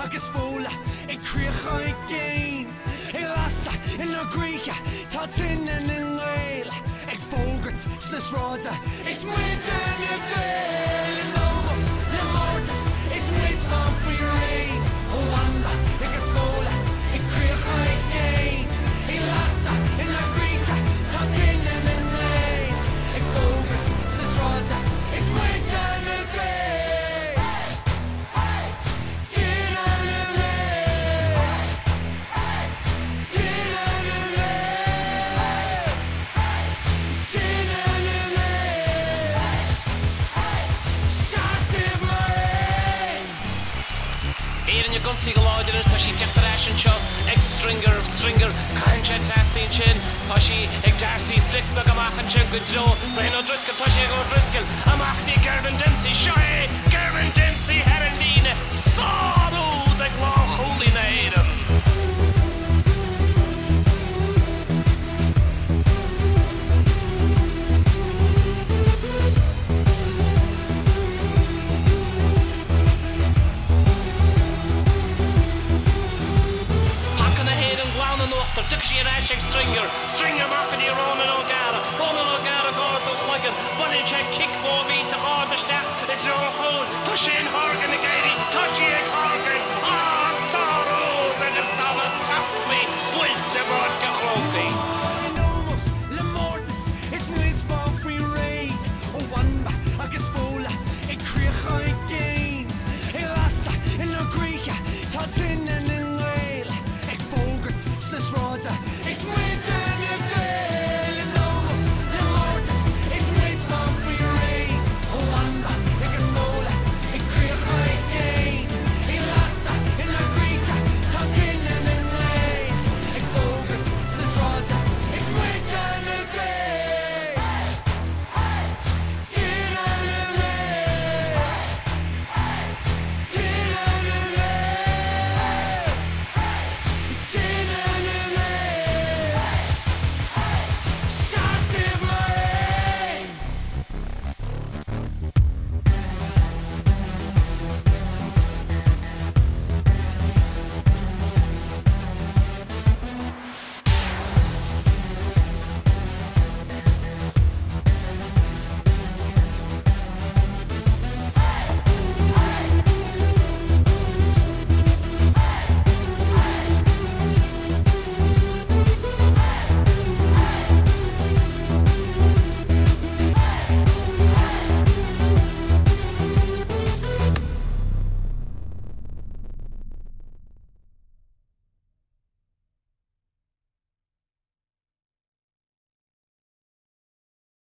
agus Fódhla críocha géin lasa n-aghaidh tá Tine n-nghael fógart snas ráda is muid n-aghaidh omós mórtas is muid faoi réir Bhanba agus Fódhla críocha géin lasa n-aghaidh tá Tine n-nghael fógart snas ráda is muid n-aghaidh Gunsaí go láidir tá sí teachtar eis an seo ag stringer caiinte tastíonn sin tá sí ag dearsaí flic amach an sin go dro Brian O'Driscoll tá sí ag O'Driscoll amachtaí Gervin Dempsey seo é Gervin Dempsey hÉireann líne sáú ag lá chomhlaí na hÉireann Tuck she an ashig stringer marking the Ronan O'Gara gáir do chhlagan bunny check kickball